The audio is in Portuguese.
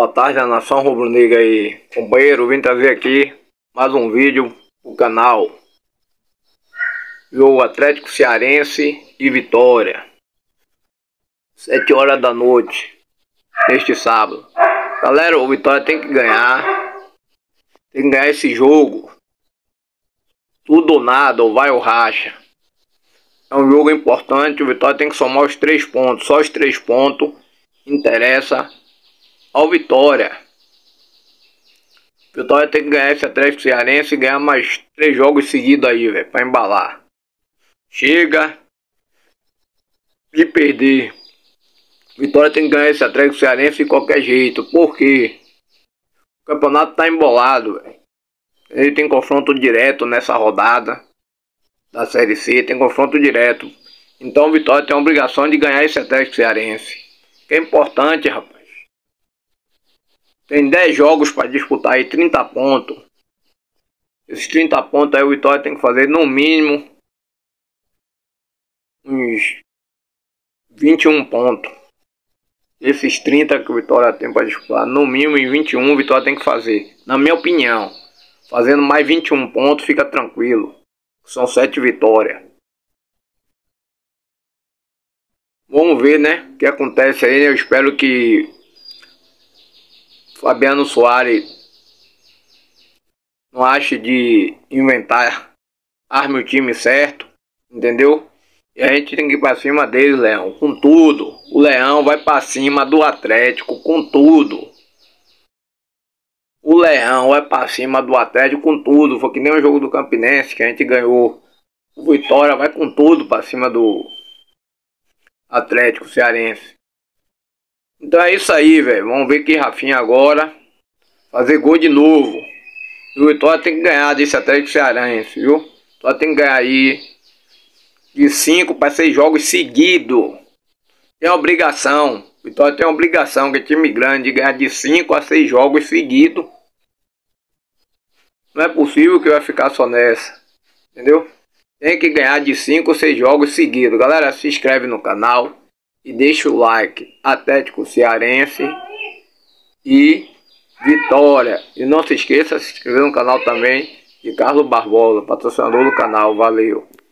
Boa tarde, a nação rubro-negra aí. Companheiro, vim trazer aqui mais um vídeo pro canal. Jogo Atlético Cearense e Vitória. 7 horas da noite, neste sábado. Galera, o Vitória tem que ganhar. Tem que ganhar esse jogo. Tudo ou nada, ou vai ou racha. É um jogo importante, o Vitória tem que somar os 3 pontos. Só os 3 pontos interessa ao Vitória. Vitória tem que ganhar esse Atlético Cearense e ganhar mais 3 jogos seguidos aí, velho, pra embalar. Chega de perder. Vitória tem que ganhar esse Atlético Cearense de qualquer jeito. Por quê? O campeonato tá embolado, velho. Ele tem confronto direto nessa rodada da Série C, tem confronto direto. Então o Vitória tem a obrigação de ganhar esse Atlético Cearense. Que é importante, rapaz. Tem 10 jogos para disputar aí, 30 pontos. Esses 30 pontos aí o Vitória tem que fazer no mínimo uns 21 pontos. Esses 30 que o Vitória tem para disputar, no mínimo em 21 o Vitória tem que fazer. Na minha opinião, fazendo mais 21 pontos fica tranquilo. São 7 vitórias. Vamos ver, né, o que acontece aí. Eu espero que Fabiano Soares não ache de inventar, arme o time certo, entendeu? E a gente tem que ir pra cima deles, Leão, com tudo. O Leão vai pra cima do Atlético com tudo. O Leão vai pra cima do Atlético com tudo. Foi que nem o jogo do Campinense que a gente ganhou. O Vitória vai com tudo pra cima do Atlético Cearense. Então é isso aí, velho. Vamos ver que Rafinha agora fazer gol de novo. E o Vitória tem que ganhar desse Atlético Cearense, viu? O Vitória tem que ganhar aí de 5 para 6 jogos seguidos. Tem a obrigação. O Vitória tem a obrigação, que é time grande, de ganhar de 5 a 6 jogos seguidos. Não é possível que vai ficar só nessa. Entendeu? Tem que ganhar de 5 a 6 jogos seguidos. Galera, se inscreve no canal e deixa o like. Atlético Cearense e Vitória. E não se esqueça de se inscrever no canal também de Carlos Barbosa, patrocinador do canal. Valeu!